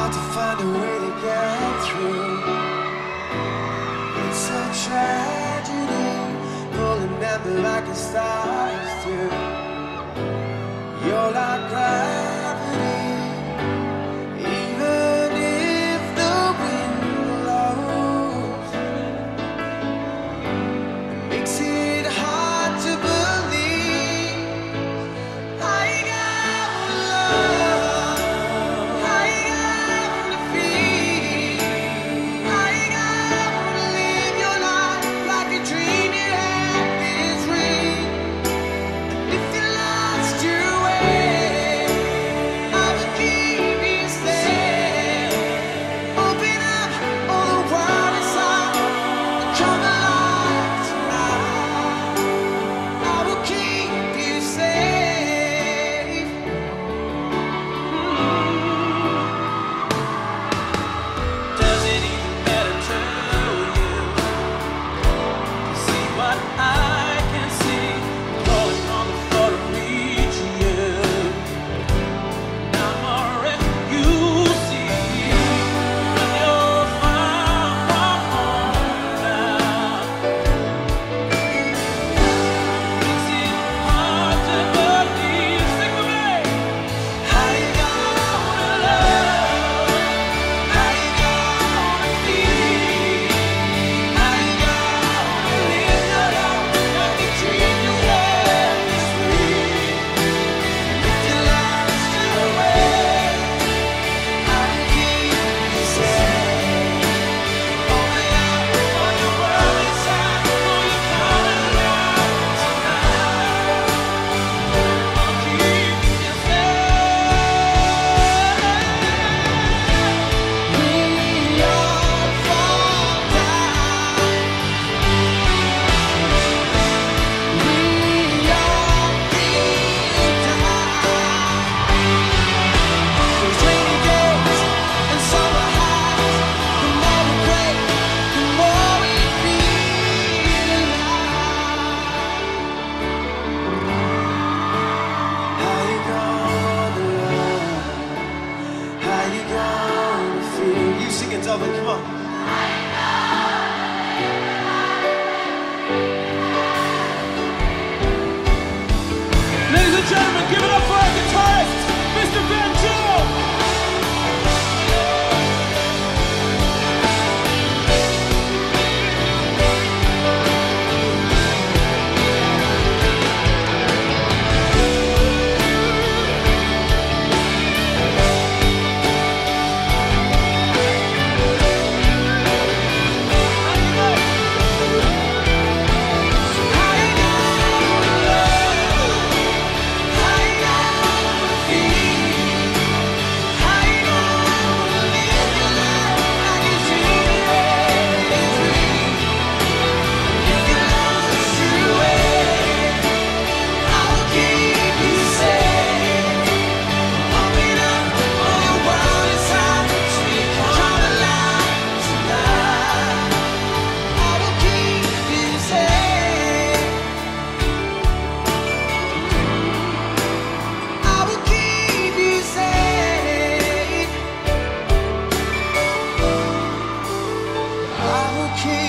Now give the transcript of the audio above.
hard to find a way to get through. It's a tragedy, pulling at me like a stars do. You're like gravity, even if the wind blows. It makes it hard to believe I got love, I got to feel, I got to live your life like a dream you had is real. And if you lost your way, I will keep you safe. Open up all the world inside and come alive tonight. I will keep you safe. Does it even matter to you? See what I can see, calling on the floor to reach you. I'm already you see when you're far from home now. Makes it hard to believe. Sing with me. How you gonna love? How you gonna feel? How you gonna live your life like a dream you had is real? If you lost your way, I will keep you safe. Open up all your world inside, for you come alive tonight. I'll keep you safe. We all fall down. We all feel down. Those rainy days and summer highs, the more we break, the more we feel alive. How you gonna love? How you gonna feel? You sing it, Dublin, come on. Ladies and gentlemen, give it up for our guitarist, Mr. Ben Joe. How you gonna love? How you gonna feel? How you gonna live your life like a dream you had is real? If you lost your way, I will keep you safe. Open up all your world inside, so you come alive tonight. I will keep you safe. I will keep you safe. I will keep